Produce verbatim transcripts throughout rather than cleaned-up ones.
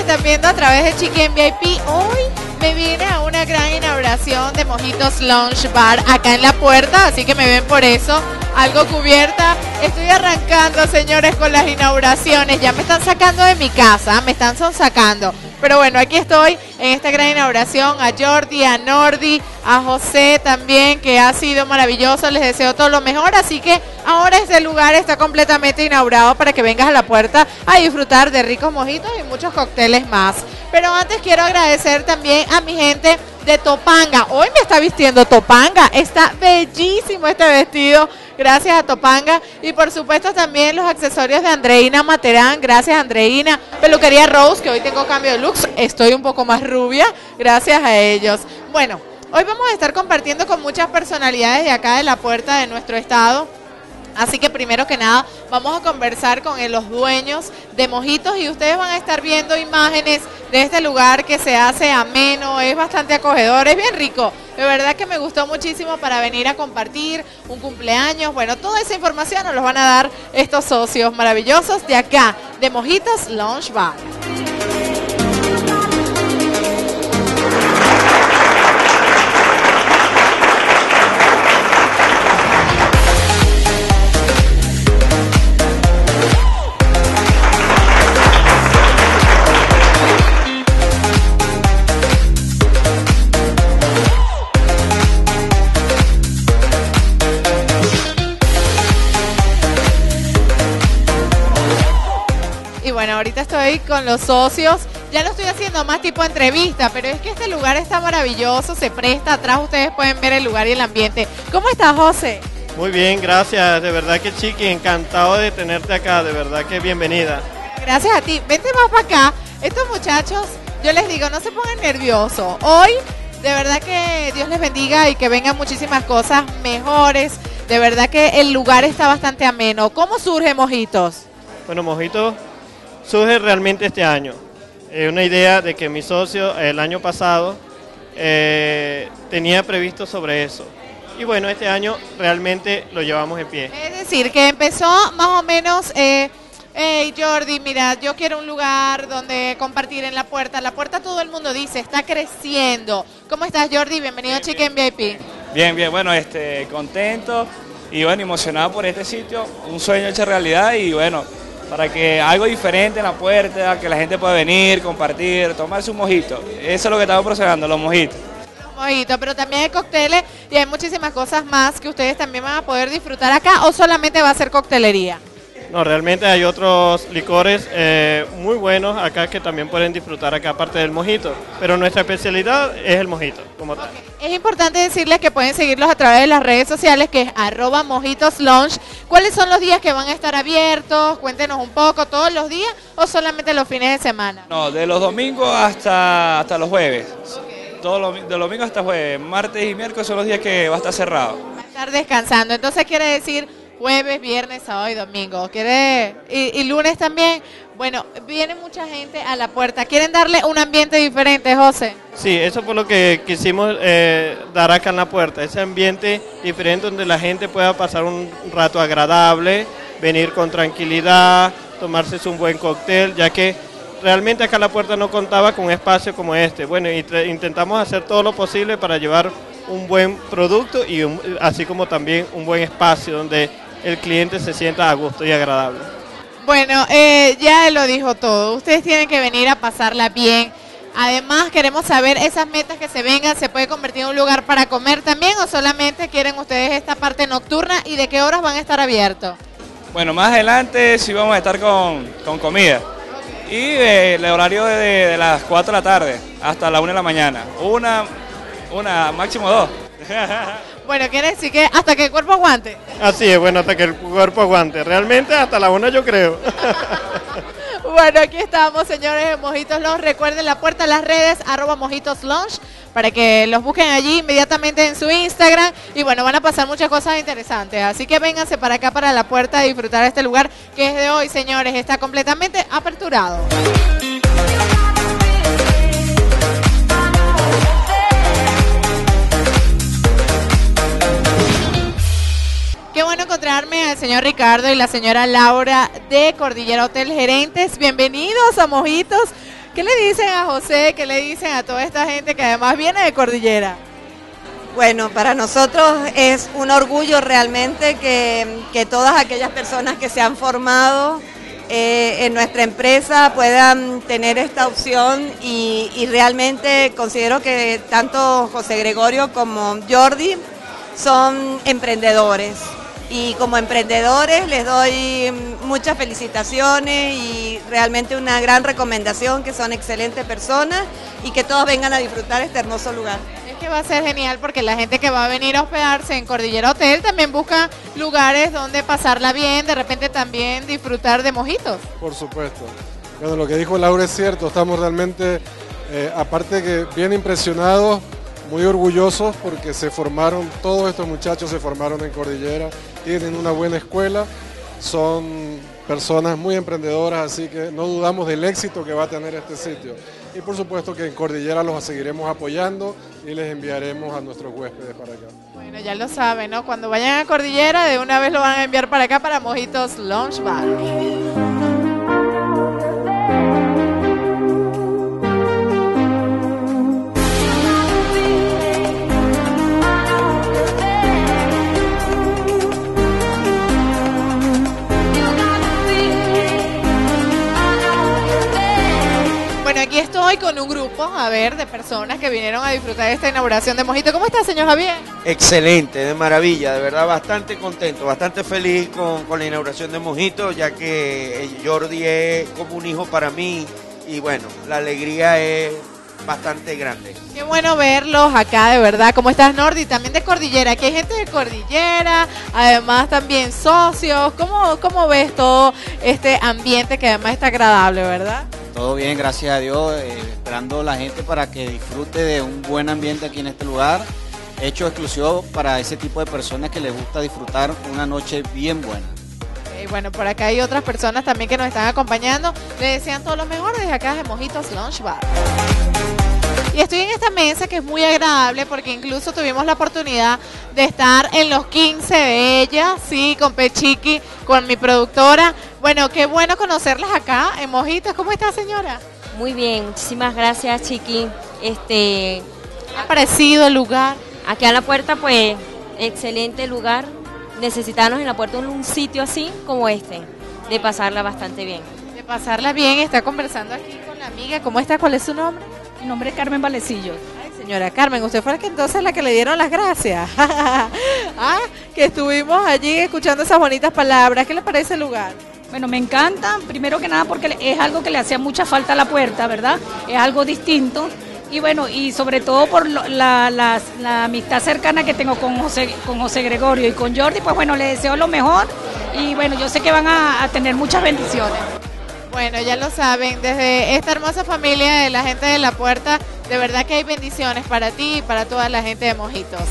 están viendo a través de Chicken V I P. Hoy me vine a una gran inauguración de Mojitos Lounge Bar acá en La Puerta, así que me ven por eso, algo cubierta. Estoy arrancando, señores, con las inauguraciones. Ya me están sacando de mi casa, me están sonsacando. Pero bueno, aquí estoy en esta gran inauguración. A Jordi, a Nordi, a José también, que ha sido maravilloso. Les deseo todo lo mejor. Así que ahora este lugar está completamente inaugurado para que vengas a La Puerta a disfrutar de ricos mojitos y muchos cócteles más. Pero antes quiero agradecer también a mi gente de Topanga. Hoy me está vistiendo Topanga. Está bellísimo este vestido. Gracias a Topanga. Y por supuesto también los accesorios de Andreina Materán. Gracias, Andreina. Peluquería Rose, que hoy tengo cambio de looks. Estoy un poco más rubia. Gracias a ellos. Bueno, hoy vamos a estar compartiendo con muchas personalidades de acá de La Puerta de nuestro estado. Así que primero que nada vamos a conversar con los dueños de Mojitos y ustedes van a estar viendo imágenes de este lugar que se hace ameno, es bastante acogedor, es bien rico. De verdad que me gustó muchísimo para venir a compartir un cumpleaños. Bueno, toda esa información nos los van a dar estos socios maravillosos de acá, de Mojitos Lounge Bar. Bueno, ahorita estoy con los socios, ya lo estoy haciendo más tipo entrevista, pero es que este lugar está maravilloso, se presta, atrás ustedes pueden ver el lugar y el ambiente. ¿Cómo estás, José? Muy bien, gracias, de verdad que Chiqui, encantado de tenerte acá, de verdad que bienvenida. Gracias a ti, vente más para acá, estos muchachos, yo les digo, no se pongan nerviosos, hoy de verdad que Dios les bendiga y que vengan muchísimas cosas mejores, de verdad que el lugar está bastante ameno. ¿Cómo surge Mojitos? Bueno, Mojitos surge realmente este año. Eh, una idea de que mi socio el año pasado eh, tenía previsto sobre eso. Y bueno, este año realmente lo llevamos en pie. Es decir, que empezó más o menos, eh, hey Jordi, mira, yo quiero un lugar donde compartir en La Puerta. La Puerta todo el mundo dice, está creciendo. ¿Cómo estás, Jordi? Bienvenido a Chicken V I P. Bien, bien, bueno, este, contento y bueno, emocionado por este sitio. Un sueño hecho realidad y bueno, para que algo diferente en La Puerta, que la gente pueda venir, compartir, tomarse un mojito. Eso es lo que estamos procesando, los mojitos. Los mojitos, pero también hay cócteles y hay muchísimas cosas más que ustedes también van a poder disfrutar acá, o solamente va a ser coctelería. No, realmente hay otros licores eh, muy buenos acá que también pueden disfrutar acá aparte del mojito, pero nuestra especialidad es el mojito como tal. Okay. Es importante decirles que pueden seguirlos a través de las redes sociales, que es arroba Mojitos Lounge. ¿Cuáles son los días que van a estar abiertos? Cuéntenos un poco, ¿todos los días o solamente los fines de semana? No, de los domingos hasta, hasta los jueves. Okay. Todos los, de los domingos hasta jueves. Martes y miércoles son los días que va a estar cerrado. Va a estar descansando, entonces quiere decir jueves, viernes, sábado y domingo. ¿Quiere? Y, y lunes también. Bueno, viene mucha gente a La Puerta. ¿Quieren darle un ambiente diferente, José? Sí, eso fue lo que quisimos eh, dar acá en La Puerta. Ese ambiente diferente donde la gente pueda pasar un rato agradable, venir con tranquilidad, tomarse un buen cóctel, ya que realmente acá en La Puerta no contaba con un espacio como este. Bueno, y intentamos hacer todo lo posible para llevar un buen producto y un, así como también un buen espacio donde el cliente se sienta a gusto y agradable. Bueno, eh, ya lo dijo todo. Ustedes tienen que venir a pasarla bien. Además, queremos saber esas metas que se vengan. ¿Se puede convertir en un lugar para comer también o solamente quieren ustedes esta parte nocturna? ¿Y de qué horas van a estar abiertos? Bueno, más adelante sí vamos a estar con, con comida. Okay. Y eh, el horario de, de las cuatro de la tarde hasta la una de la mañana. Una, una máximo dos. Bueno, quiere decir que hasta que el cuerpo aguante. Así es, bueno, hasta que el cuerpo aguante. Realmente hasta la una yo creo. Bueno, aquí estamos, señores de Mojitos Lounge. Recuerden La Puerta, las redes, arroba Mojitos Lounge, para que los busquen allí inmediatamente en su Instagram. Y bueno, van a pasar muchas cosas interesantes. Así que vénganse para acá, para La Puerta, a disfrutar de este lugar que es de hoy, señores. Está completamente aperturado. Qué bueno encontrarme al señor Ricardo y la señora Laura de Cordillera Hotel Gerentes. Bienvenidos a Mojitos. ¿Qué le dicen a José? ¿Qué le dicen a toda esta gente que además viene de Cordillera? Bueno, para nosotros es un orgullo realmente que, que todas aquellas personas que se han formado eh, en nuestra empresa puedan tener esta opción y, y realmente considero que tanto José Gregorio como Jordi son emprendedores. Y como emprendedores les doy muchas felicitaciones y realmente una gran recomendación, que son excelentes personas y que todos vengan a disfrutar este hermoso lugar. Es que va a ser genial porque la gente que va a venir a hospedarse en Cordillera Hotel también busca lugares donde pasarla bien, de repente también disfrutar de mojitos. Por supuesto. Bueno, lo que dijo Laura es cierto, estamos realmente, eh, aparte que bien impresionados, muy orgullosos porque se formaron, todos estos muchachos se formaron en Cordillera, tienen una buena escuela, son personas muy emprendedoras, así que no dudamos del éxito que va a tener este sitio. Y por supuesto que en Cordillera los seguiremos apoyando y les enviaremos a nuestros huéspedes para acá. Bueno, ya lo saben, ¿no? Cuando vayan a Cordillera, de una vez lo van a enviar para acá, para Mojitos Lounge Bar. Bueno, aquí estoy con un grupo, a ver, de personas que vinieron a disfrutar de esta inauguración de Mojito. ¿Cómo está, señor Javier? Excelente, de maravilla, de verdad bastante contento, bastante feliz con, con la inauguración de Mojito, ya que Jordi es como un hijo para mí y bueno, la alegría es bastante grande. Qué bueno verlos acá, de verdad. ¿Cómo estás, Nordi? También de Cordillera. Aquí hay gente de Cordillera, además también socios. ¿Cómo, cómo ves todo este ambiente que además está agradable, verdad? Todo bien, gracias a Dios, eh, esperando a la gente para que disfrute de un buen ambiente aquí en este lugar, hecho exclusivo para ese tipo de personas que les gusta disfrutar una noche bien buena. Y bueno, por acá hay otras personas también que nos están acompañando. Les desean todo lo mejor desde acá de Mojitos Lounge Bar. Y estoy en esta mesa que es muy agradable porque incluso tuvimos la oportunidad de estar en los quince de ella, sí, con Pechiqui, con mi productora. Bueno, qué bueno conocerlas acá en Mojitos. ¿Cómo está, señora? Muy bien, muchísimas gracias, Chiqui. Este, ¿Qué ha parecido el lugar? Aquí a la puerta, pues, excelente lugar. Necesitamos en la puerta un, un sitio así como este, de pasarla bastante bien. De pasarla bien, está conversando aquí con la amiga. ¿Cómo está? ¿Cuál es su nombre? Mi nombre es Carmen Valecillos. Ay, señora Carmen, usted fue la que entonces la que le dieron las gracias. Ah, que estuvimos allí escuchando esas bonitas palabras. ¿Qué le parece el lugar? Bueno, me encanta, primero que nada porque es algo que le hacía mucha falta a la puerta, ¿verdad? Es algo distinto. Y bueno, y sobre todo por lo, la, la, la amistad cercana que tengo con José, con José Gregorio y con Jordi, pues bueno, les deseo lo mejor y bueno, yo sé que van a, a tener muchas bendiciones. Bueno, ya lo saben, desde esta hermosa familia de la gente de la puerta, de verdad que hay bendiciones para ti y para toda la gente de Mojitos.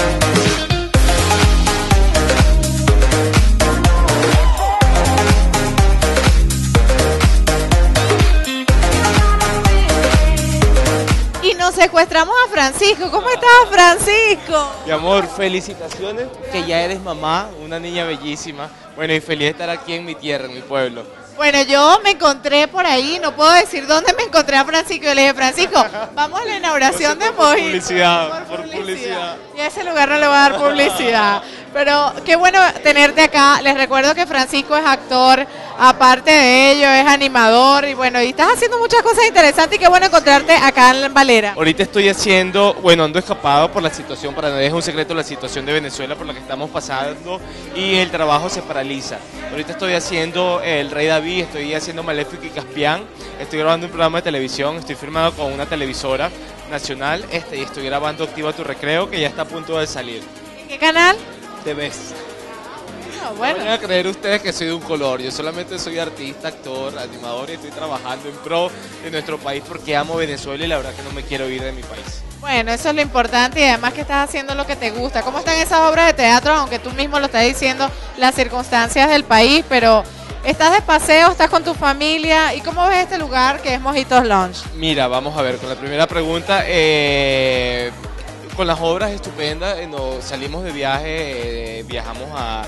Y nos secuestramos a Francisco. ¿Cómo estás, Francisco? Mi amor, felicitaciones, que ya eres mamá, una niña bellísima. Bueno, y feliz de estar aquí en mi tierra, en mi pueblo. Bueno, yo me encontré por ahí, no puedo decir dónde me encontré a Francisco. Yo le dije, Francisco, vamos a la inauguración de Mojito. Por publicidad, por publicidad. Y a ese lugar no le voy a dar publicidad. Pero qué bueno tenerte acá. Les recuerdo que Francisco es actor, aparte de ello es animador y bueno, y estás haciendo muchas cosas interesantes y qué bueno encontrarte acá en Valera. Ahorita estoy haciendo, bueno, ando escapado por la situación, para nadie es un secreto la situación de Venezuela por la que estamos pasando y el trabajo se paraliza. Ahorita estoy haciendo El Rey David, estoy haciendo Maléfico y Caspián, estoy grabando un programa de televisión, estoy firmado con una televisora nacional este, y estoy grabando Activa tu Recreo, que ya está a punto de salir. ¿En qué canal? Te ves. No, bueno. No van a creer ustedes que soy de un color, yo solamente soy artista, actor, animador y estoy trabajando en pro de nuestro país porque amo Venezuela y la verdad que no me quiero ir de mi país. Bueno, eso es lo importante y además que estás haciendo lo que te gusta. ¿Cómo están esas obras de teatro? Aunque tú mismo lo estás diciendo, las circunstancias del país, pero estás de paseo, estás con tu familia. ¿Y cómo ves este lugar que es Mojitos Lounge? Mira, vamos a ver, con la primera pregunta, eh, con las obras estupendas, eh, nos salimos de viaje, eh, viajamos a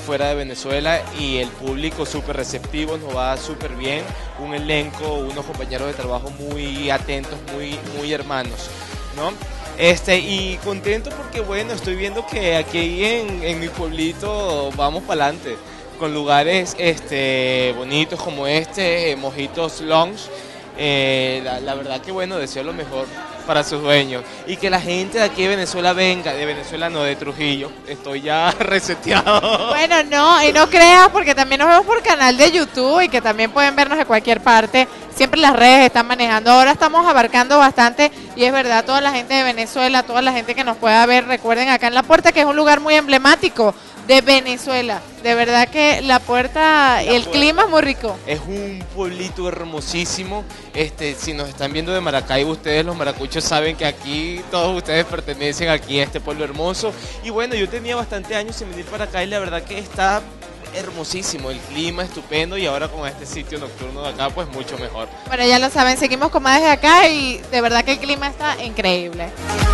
fuera de Venezuela y el público súper receptivo, nos va súper bien, un elenco, unos compañeros de trabajo muy atentos, muy, muy hermanos, ¿no? Este, y contento porque bueno, estoy viendo que aquí en, en mi pueblito vamos para adelante, con lugares este, bonitos como este, eh, Mojitos Lounge. Eh, la, la verdad que bueno, deseo lo mejor para sus dueños y que la gente de aquí de Venezuela venga, de Venezuela no, de Trujillo, estoy ya reseteado. Bueno, no, y no creas porque también nos vemos por canal de YouTube y que también pueden vernos de cualquier parte, siempre las redes están manejando, ahora estamos abarcando bastante y es verdad, toda la gente de Venezuela, toda la gente que nos pueda ver, recuerden acá en La Puerta que es un lugar muy emblemático de Venezuela, de verdad que La Puerta, y el Puerta. clima es muy rico. Es un pueblito hermosísimo, este, si nos están viendo de Maracaibo, ustedes los maracuchos saben que aquí todos ustedes pertenecen aquí a este pueblo hermoso y bueno, yo tenía bastante años sin venir para acá y la verdad que está hermosísimo, el clima estupendo y ahora con este sitio nocturno de acá pues mucho mejor. Bueno, ya lo saben, seguimos con más desde acá y de verdad que el clima está increíble.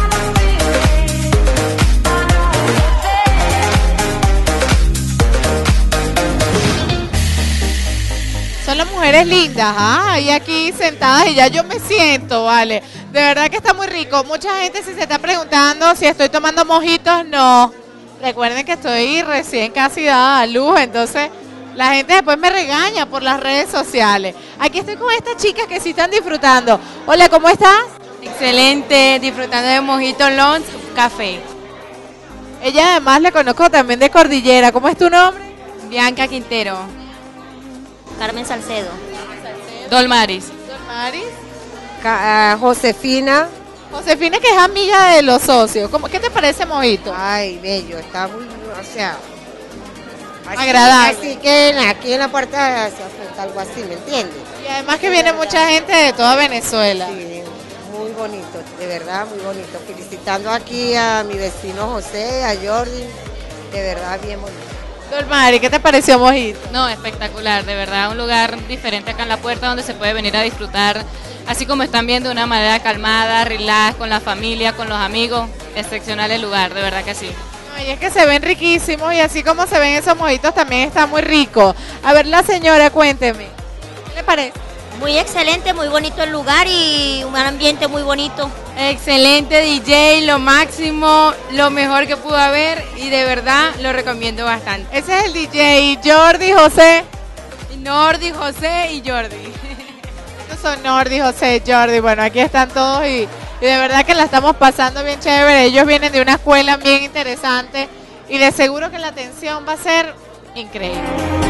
Son las mujeres lindas, ¿ah? Y aquí sentadas y ya yo me siento, vale. De verdad que está muy rico. Mucha gente si se está preguntando si estoy tomando mojitos, no. Recuerden que estoy recién casi dada a luz, entonces la gente después me regaña por las redes sociales. Aquí estoy con estas chicas que sí están disfrutando. Hola, ¿cómo estás? Excelente, disfrutando de Mojito Lounge Café. Ella además la conozco también de Cordillera. ¿Cómo es tu nombre? Bianca Quintero. Carmen Salcedo. Dolmaris. Dolmaris. Ca- uh, Josefina. Josefina, que es amiga de los socios. ¿Cómo, ¿Qué te parece Mojito? Ay, bello, está muy, o sea, así, agradable. Así que aquí en La Puerta se hace algo así, ¿me entiendes? Y además que viene mucha gente de toda Venezuela. Sí, muy bonito, de verdad, muy bonito. Felicitando aquí a mi vecino José, a Jordi, de verdad, bien bonito. Dolmari, ¿qué te pareció Mojito? No, espectacular, de verdad, un lugar diferente acá en La Puerta donde se puede venir a disfrutar, así como están viendo, de una manera calmada, relax, con la familia, con los amigos, excepcional el lugar, de verdad que sí. Ay, es que se ven riquísimos y así como se ven esos mojitos también está muy rico. A ver, la señora, cuénteme, ¿qué le parece? Muy excelente, muy bonito el lugar y un ambiente muy bonito. Excelente D J, lo máximo, lo mejor que pudo haber y de verdad lo recomiendo bastante. Ese es el D J, Jordi, José. Nordi, José y Jordi. Estos son Nordi, José, Jordi. Bueno, aquí están todos y, y de verdad que la estamos pasando bien chévere. Ellos vienen de una escuela bien interesante y les aseguro que la atención va a ser increíble.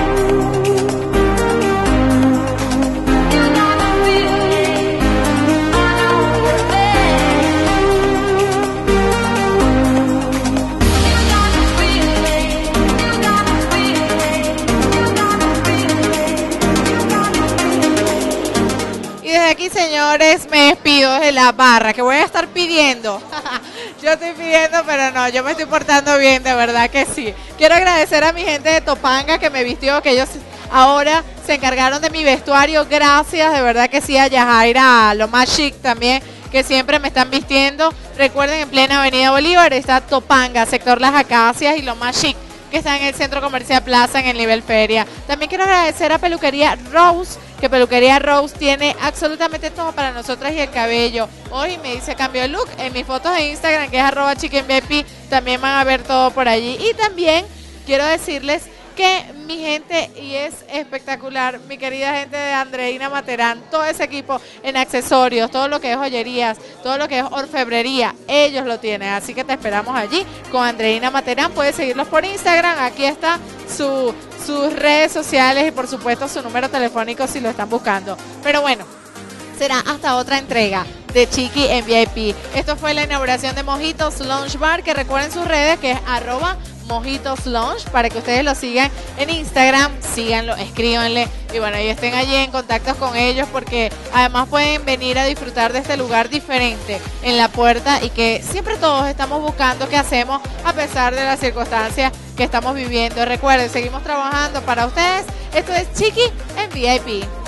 Desde aquí, señores, me despido de la barra, que voy a estar pidiendo. Yo estoy pidiendo, pero no, yo me estoy portando bien, de verdad que sí. Quiero agradecer a mi gente de Topanga que me vistió, que ellos ahora se encargaron de mi vestuario. Gracias, de verdad que sí, a Yajaira, a lo más chic también, que siempre me están vistiendo. Recuerden, en plena Avenida Bolívar está Topanga, sector Las Acacias y lo más chic, que está en el Centro Comercial Plaza, en el nivel feria. También quiero agradecer a Peluquería Rose, que Peluquería Rose tiene absolutamente todo para nosotras y el cabello. Hoy me dice cambio de look. En mis fotos de Instagram, que es arroba chickenvip, también van a ver todo por allí. Y también quiero decirles que mi gente, y es espectacular, mi querida gente de Andreina Materán, todo ese equipo en accesorios, todo lo que es joyerías, todo lo que es orfebrería, ellos lo tienen, así que te esperamos allí con Andreina Materán. Puedes seguirlos por Instagram, aquí está su, sus redes sociales y por supuesto su número telefónico si lo están buscando. Pero bueno, será hasta otra entrega de Chiqui en V I P. Esto fue la inauguración de Mojitos Lounge Bar, que recuerden sus redes, que es arroba Mojitos Lounge, para que ustedes lo sigan en Instagram, síganlo, escríbanle y bueno, y estén allí en contacto con ellos, porque además pueden venir a disfrutar de este lugar diferente en La Puerta y que siempre todos estamos buscando qué hacemos a pesar de las circunstancias que estamos viviendo. Recuerden, seguimos trabajando para ustedes. Esto es Chiqui en V I P.